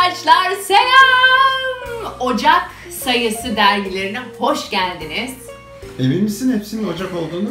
Arkadaşlar selam! Ocak sayısı dergilerine hoş geldiniz. Emin misin hepsinin Ocak olduğunu?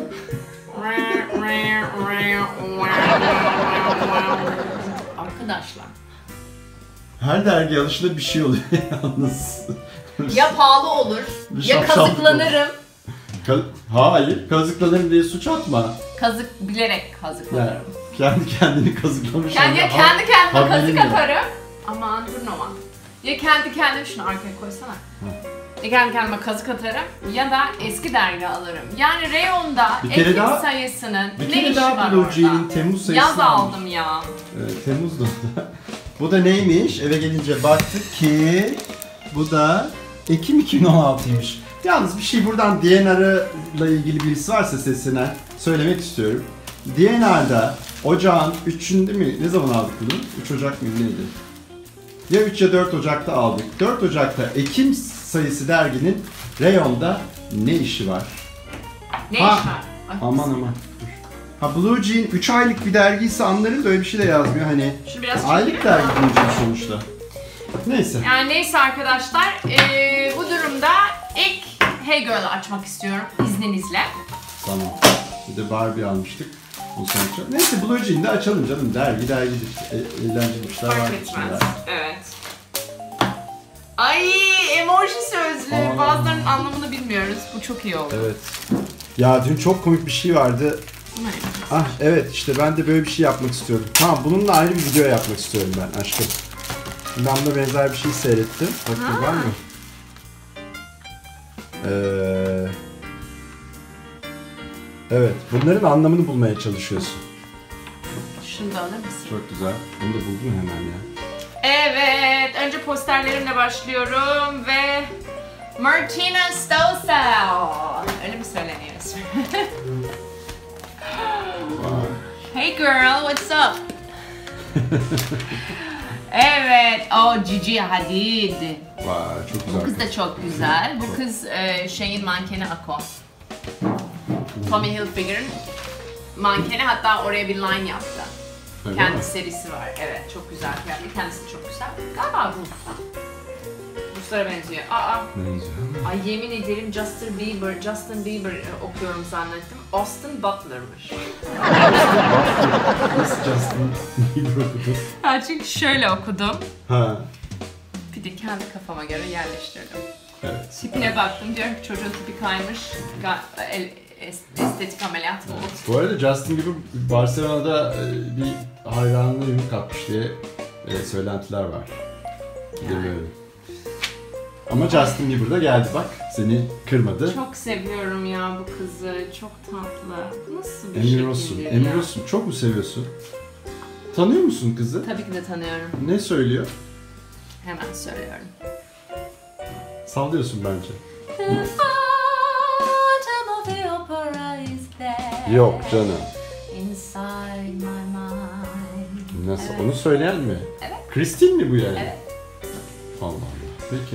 Arkadaşlar. Her dergi alışında bir şey oluyor yalnız. Ya pahalı olur, ya kazıklanırım. Hayır, kazıklanırım diye suç atma. Bilerek kazıklanırım. Yani kendi kazıklamış. Kendi kendime kazık atarım. Aman dur Nova. Ya kendi kendime şunu arkaya koysana. Ya kendi kendime kazık atarım ya da eski dergi alırım. Yani reyonda Ekim sayısının ne işi var orada? Temmuz sayısını Yaz aldım ya. Temmuz'da. Bu da neymiş? Eve gelince baktık ki bu da Ekim 2016'ymış. Yalnız bir şey buradan DNR'la ilgili birisi varsa sesine söylemek istiyorum. DNR'da Ocağın 3'ünde mi? Ne zaman aldık bunu? 3 Ocak mı neydi? Ya 3 ya 4 Ocak'ta aldık. 4 Ocak'ta Ekim sayısı derginin reyonda ne işi var? Ne iş var? Aman. Ha Blue Jean 3 aylık bir dergiyse anlarım da öyle bir şey de yazmıyor hani. Aylık dergi Blue Jean sonuçta. Neyse. Yani neyse arkadaşlar bu durumda ilk Hey Girl'ı açmak istiyorum izninizle. Tamam. Bir de Barbie almıştık. Bu sonuçta. Neyse Blue Jean'de açalım canım. Dergidir. Eğlenceli işler var. Fark etmez. Evet. Ay emoji sözlüğü. Bazılarının anlamını bilmiyoruz. Bu çok iyi oldu. Evet. Ya dün çok komik bir şey vardı. Ah evet işte ben de böyle bir şey yapmak istiyorum. Tamam bununla ayrı bir video yapmak istiyorum ben aşkım. Ben buna benzer bir şey seyrettim. Bakın var mı? Evet, bunların anlamını bulmaya çalışıyorsun. Şunu da alır mısın? Çok güzel. Bunu da buldun hemen ya. Evet, önce posterlerimle başlıyorum ve Martina Stossel. Öyle mi söyleniyoruz? Hey girl, what's up? Evet, Gigi Hadid. Vay, çok güzel. Bu kız da çok güzel. Bu kız şeyin mankeni Ako. Tommy Hilfiger'ın mankeni, hatta oraya bir line yaptı. Öyle Kendi mi? serisi var. Evet, çok güzel. Kendisi çok güzel. Galiba Rus. Ruslara benziyor. Benziyor. Ay yemin ederim Justin Bieber okuyorum zannettim. Austin Butler'mış. Nasıl Justin Bieber okudun? Ha, çünkü şöyle okudum. Ha. Bir de kendi kafama göre yerleştirdim. Evet. Tipine baktım, diyorum ki çocuğun tipi kaymış. Estetik ameliyat mı oldu? Bu arada Justin Bieber Barcelona'da bir hayranına ünlü kapmış diye söylentiler var. Bilmiyorum. Ama Justin Bieber da geldi bak, seni kırmadı. Çok seviyorum ya bu kızı, çok tatlı. Nasıl bir Emir Ross'un. Çok mu seviyorsun? Tanıyor musun kızı? Tabii ki de tanıyorum. Ne söylüyor? Hemen söylüyorum. Sallıyorsun bence. There, yok canım. Inside my mind. Nasıl? Evet. Onu söyleyen mi? Evet. Christine mi bu yani? Evet. Allah Allah. Peki.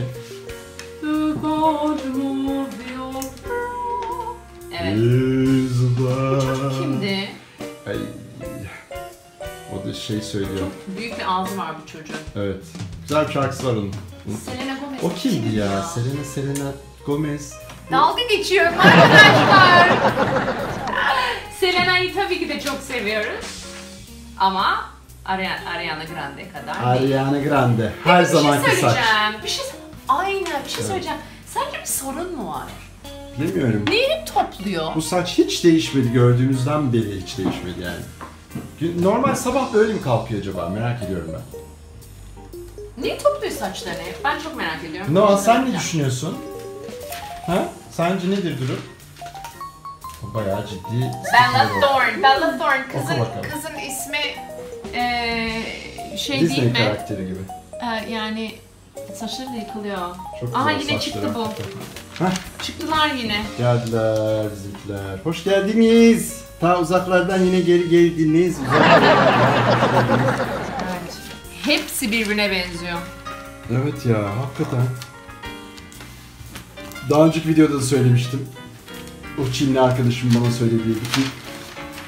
Evet. Çocuk kimdi? Ay. O da şey söylüyor. Çok büyük bir ağzı var bu çocuğun. Evet. Güzel bir şarkısı var onun. Selena Gomez. O kimdi ya? Selena Gomez. Dalga geçiyorum arkadaşlar. Selena'yı tabii ki de çok seviyoruz. Ama Ariana Grande kadar değil. Ariana Grande. Her zamanki saç. Bir şey söyleyeceğim. Sence bir sorun mu var? Bilmiyorum. Neyi topluyor? Bu saç hiç değişmedi, gördüğümüzden beri hiç değişmedi yani. Normal sabah böyle mi kalkıyor acaba? Merak ediyorum ben. Neyi topluyor saçlarını? Ben çok merak ediyorum. Noah sen ne düşünüyorsun? Ha? Sence nedir durum? O bayağı ciddi. Bella Thorne. Oku Kızın ismi şey Disney değil mi? karakteri gibi. Yani saçları da yıkılıyor. Çok Aha güzel yine saçları. çıktı bu. Hah. Çıktılar yine. Geldiler bizimkiler. Hoş geldiniz. Ta uzaklardan yine geri geldiniz. Evet. Hepsi birbirine benziyor. Evet ya, hakikaten. Daha önceki videoda da söylemiştim. O Çinli arkadaşım bana söylediği bütün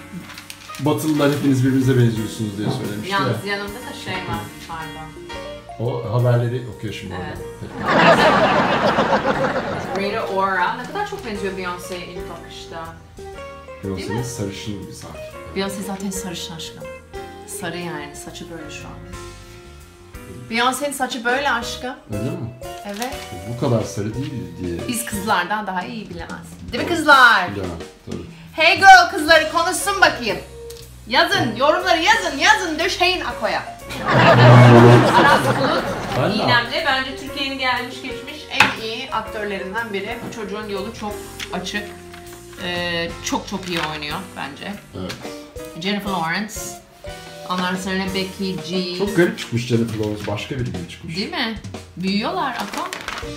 Batılılar hepiniz birbirinize benziyorsunuz diye söylemişti. Yalnız yanımda da şey var, pardon. O haberleri okuyor şimdi Evet. orada. Rita Ora. Ne kadar çok benziyor Beyoncé'ye ilk bakışta. Beyoncé'nin sarışın gibi sanki. Beyoncé zaten sarışın aşkım. Sarı yani, saçı böyle şu an. Beyoncé'nin saçı böyle aşkım. Öyle mi? Evet. Bu kadar sarı değil diye. Biz kızlardan daha iyi bilemez. Değil mi kızlar? Bilemem, tabii. Hey girl kızları konuşsun bakayım. Yazın, yorumları yazın döşeyin Ako'ya. Aras Bulut, İynemli. Bence Türkiye'nin gelmiş geçmiş en iyi aktörlerinden biri. Bu çocuğun yolu çok açık. Çok iyi oynuyor bence. Evet. Jennifer Lawrence. Ondan sonra Becky G. Çok garip çıkmış Jennifer Lawrence, başka biri gibi çıkmış. Değil mi? Büyüyorlar Ako.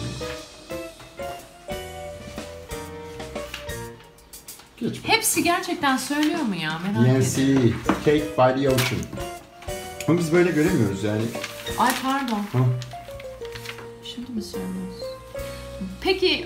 Geç. Hepsi gerçekten söylüyor mu ya? Merak Nancy, ediyorum. Cake by the Ocean. Ama biz böyle göremiyoruz yani. Ay pardon. Ha. Şimdi mi söylüyoruz? Peki.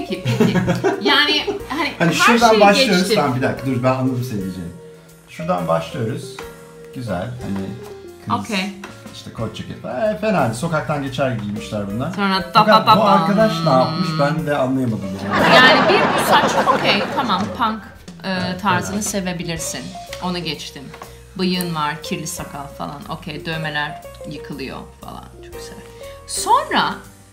Yani hani Hani her şuradan şeyi başlıyoruz. geçtim. Tamam bir dakika dur, ben anladım seni diyeceğim. Şuradan başlıyoruz. Güzel hani kız Okey. işte kot ceket. Fena değil. Sokaktan geçer giymişler bunlar. Sonra Fakat bu arkadaş ne yapmış ben de anlayamadım. Yani bir bu saç okey tamam punk tarzını sevebilirsin. Onu geçtim. Bıyığın var, kirli sakal falan. Okey, dövmeler yıkılıyor falan. Çok güzel. Sonra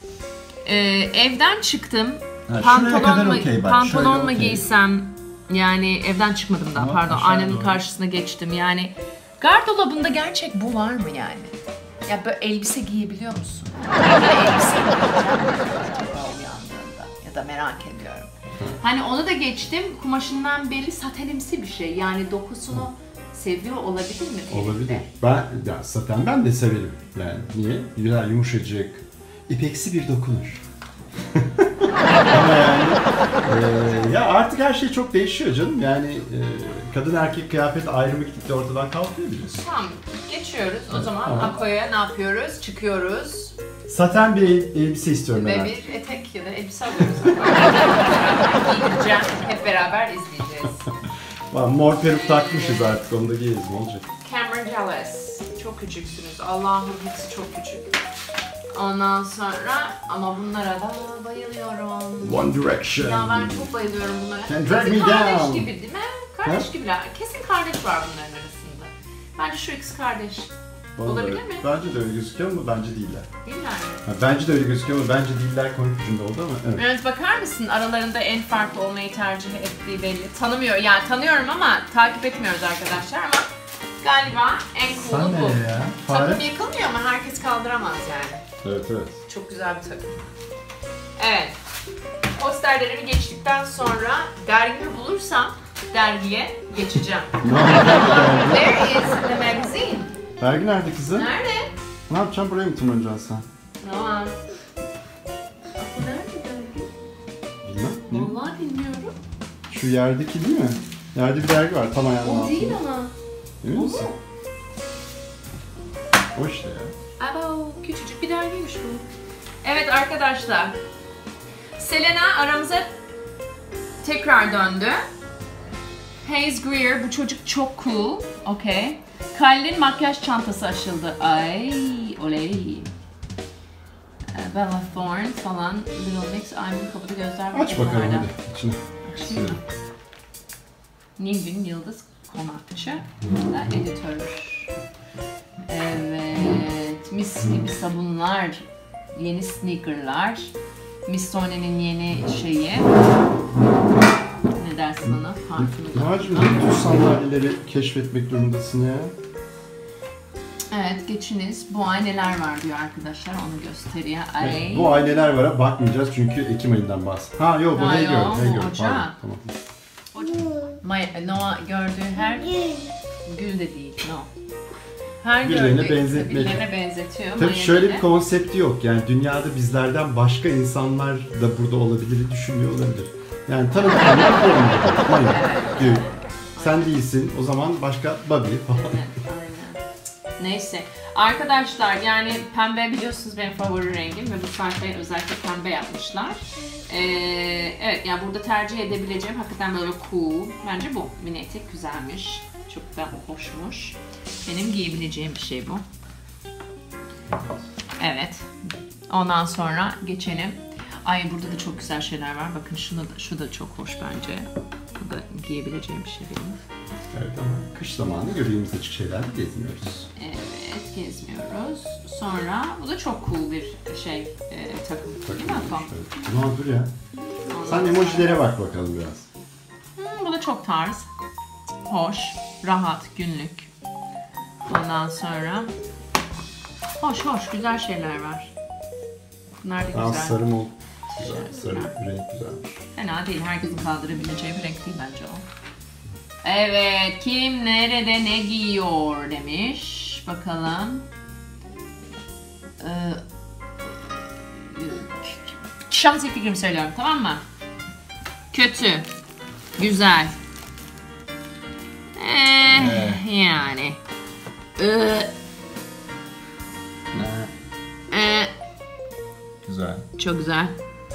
evden çıktım. Ha, Pantolon mu, okey bak, pantolon şöyle mu okey. giysem? Yani evden çıkmadım daha Ama pardon. aşağı Aynenin doğru. karşısına geçtim. Yani gardırobunda gerçek bu var mı yani? Ya böyle elbise giyebiliyor musun? Böyle elbise giyeceğim acaba uyandığında ya da merak ediyorum. Hani onu da geçtim. Kumaşından belli satenimsi bir şey. Yani dokusunu seviyor olabilir mi? elinde? Olabilir. Zaten ben de severim. Yani niye? Güzel, yumuşacık, ipeksi bir dokunuş. Ama yani ya artık her şey çok değişiyor canım. Yani kadın erkek kıyafet ayrımı gittikçe ortadan kalkıyor biliyorsun. Tamam, geçiyoruz. O zaman Tamam. Ako'ya ne yapıyoruz? Çıkıyoruz. Saten bir elbise istiyorum ben. Ve bir etek ya da elbise alıyoruz. Giydireceğim. Hep beraber izleyeceğiz. Mor peruk takmışız artık, onu da giyeriz, ne olacak? Cameron Jealous. Çok küçüksünüz. Allah'ım hepsi çok küçük. Ondan sonra ama bunlara da bayılıyorum. One Direction. Ya ben çok bayılıyorum bunlara. Can drag Kesin me kardeş down. gibi değil mi? Kardeş Ha? gibiler. Kesin kardeş var bunların arasında. Bence şu ikisi kardeş. Olabilir mi? Bence de öyle gözüküyor ama bence değiller. Değiller mi? Ha, bence de öyle gözüküyor ama bence değiller, komik bir cümle oldu ama evet. Evet, bakar mısın? Aralarında en farklı olmayı tercih ettiği belli. Tanımıyor, yani tanıyorum ama takip etmiyoruz arkadaşlar ama galiba en cool'u bu. ya? Takım yıkılmıyor ama herkes kaldıramaz yani. Evet. Çok güzel bir takım. Evet. Posterlerimi geçtikten sonra dergimi bulursam dergiye geçeceğim. Where is the magazine? Dergi nerede kızım? Nerede? Ne yapacağım, buraya mı tırmanacaksın sen? Tamam. Bu nerede dergi? Bilmem. Vallahi bilmiyorum. Şu yerdeki değil mi? Yerde bir dergi var tam ayağının O altında. değil ama. Emin Bu misin? mu? O işte ya. Abo, küçücük bir dergiymiş bu. Evet arkadaşlar. Selena aramıza tekrar döndü. Hayes Greer, bu çocuk çok cool. Okay. Kylie'nin makyaj çantası açıldı. Ay, oley. Bella Thorne falan, Little Mix, Aymin kapıda gözler var. Aç bakalım bunlarda. hadi içine. Açayım mı? Nilgün Yıldız Konakçı, da editör. Evet, mis gibi sabunlar, yeni sneakerlar, Missone'nin yeni şeyi. Ne dersin ona? Parfümü. Nacım, ne tür sandalyeleri keşfetmek durumundasın ya? Evet, geçiniz. Bu ay neler var diyor arkadaşlar, onu gösteriyor. Ay. Bu aileler vara bakmayacağız çünkü Ekim ayından bahsediyor. Ha yok, bu Ha, Hey yok, Girl, Hey bu Girl. Ocak. Pardon, tamam. Noah gördüğü her gül de değil, no. Her Birilerine gördüğü benzetmek. birilerine benzetiyor. Tabii Miami'de. şöyle bir konsepti yok. Yani dünyada bizlerden başka insanlar da burada olabilir, düşünmüyor olabilir. Yani tanıdıklarlar formunda. Maya, Gül. Sen değilsin. O zaman başka Bobby falan. Evet, aynen. Neyse. Arkadaşlar yani pembe biliyorsunuz benim favori rengim ve bu sayfayı özellikle pembe yapmışlar. Evet yani burada tercih edebileceğim hakikaten böyle cool. Bence bu. Mini etek güzelmiş. Çok da hoşmuş. Benim giyebileceğim bir şey bu. Evet. Ondan sonra geçelim. Ay burada da çok güzel şeyler var. Bakın şu da çok hoş bence. Bu da giyebileceğim bir şey değil mi? Evet ama kış zamanı göbeğimiz açık şeylerle gezmiyoruz. Evet, gezmiyoruz. Sonra bu da çok cool bir şey takım. Değil mi Afam? Ne olur ya? Sen emojilere bak bakalım biraz. Bu da çok tarz. Hoş, rahat, günlük. Ondan sonra hoş, güzel şeyler var. Bunlar da güzel. Sarı mı? Güzel, sarı renk güzelmiş. Fena değil, herkesin kaldırabileceği bir renk değil bence o. Evet, kim nerede ne giyiyor demiş. Bakalım. Şahsi fikrimi söylüyorum, tamam mı? Kötü, güzel. Yani. Güzel. Çok güzel.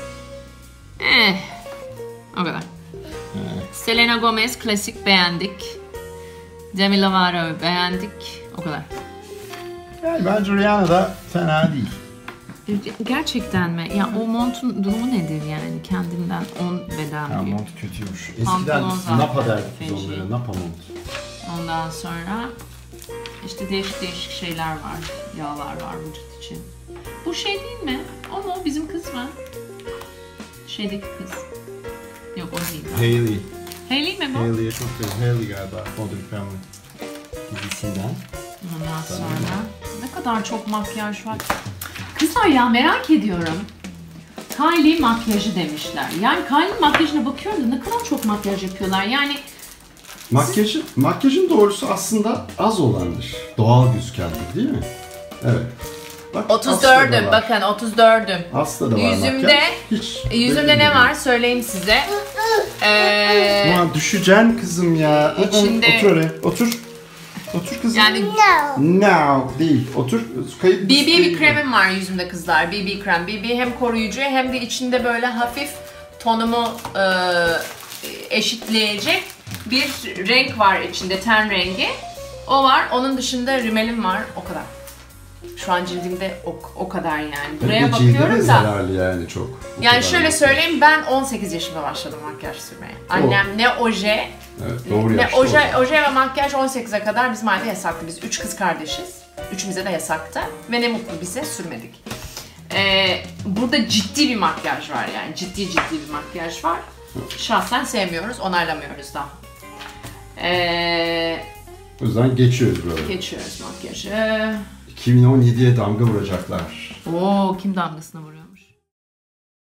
O kadar. Selena Gomez klasik beğendik. Demi Lovato beğendik. O kadar. Yani bence Rihanna da fena değil. Gerçekten mi? Ya o montun durumu nedir yani? Kendinden 10 beden Ya büyük. mont kötüymüş. Eskiden Pantolon zaten Napa derdik biz feci. onlara. Napa mont. Ondan sonra işte değişik şeyler var. Yağlar var vücut için. Bu şey değil mi? O mu? Bizim kız mı? Şeydeki kız. Yok o değil. Hailey. Hailey mi bu? Hailey'e çok seviyorum. Hailey galiba. Modern Family dizisinden. Ondan sonra ne kadar çok makyaj var. Kızlar ya merak ediyorum. Kylie makyajı demişler. Yani Kylie'nin makyajına bakıyorum da ne kadar çok makyaj yapıyorlar. Yani Makyajın doğrusu aslında az olandır. Doğal gözükendir değil mi? Evet. Bak, 34'üm bakın 34'üm. Aslı da var Yüzümde, yüzümde ne var söyleyeyim size. Ulan düşeceksin kızım ya. İçinde- Otur oraya. Otur. Otur kızım. Yani No değil. Otur. Kayıp BB bir kremim var yüzümde kızlar. BB krem. BB hem koruyucu hem de içinde böyle hafif tonumu eşitleyecek bir renk var içinde, ten rengi. O var. Onun dışında rimelim var. O kadar. Şu an cildimde o kadar yani. Buraya bakıyorum da. zararlı yani çok. Yani şöyle söyleyeyim, ben 18 yaşında başladım makyaj sürmeye. Annem ne oje, Evet, doğru ne yaşta oje ve makyaj 18'e kadar bizim ailede yasaktı. Biz 3 kız kardeşiz. Üçümüze de yasaktı ve ne mutlu bize sürmedik. Burada ciddi bir makyaj var yani. Ciddi bir makyaj var. Şahsen sevmiyoruz, onaylamıyoruz da. O yüzden geçiyoruz böyle. Geçiyoruz makyajı. 2017'ye damga vuracaklar. Oo, kim damgasını vuruyor?